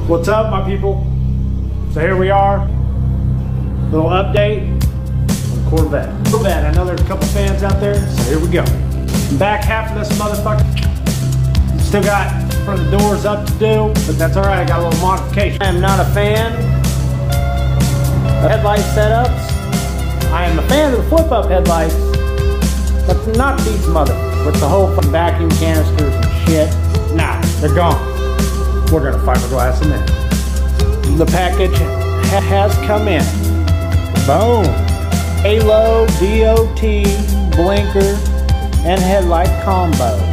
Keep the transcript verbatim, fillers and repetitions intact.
What's up, my people? So here we are, little update on Corvette. Corvette, I know there's a couple fans out there, so here we go. Back half of this motherfucker. Still got front of the doors up to do, but that's all right, I got a little modification. I am not a fan of headlight setups. I am a fan of the flip-up headlights, but not these mother with the whole fucking vacuum canisters and shit. Nah, they're gone. We're gonna fiberglass them in. The package ha has come in. Boom. Halo, D O T, blinker, and headlight combo.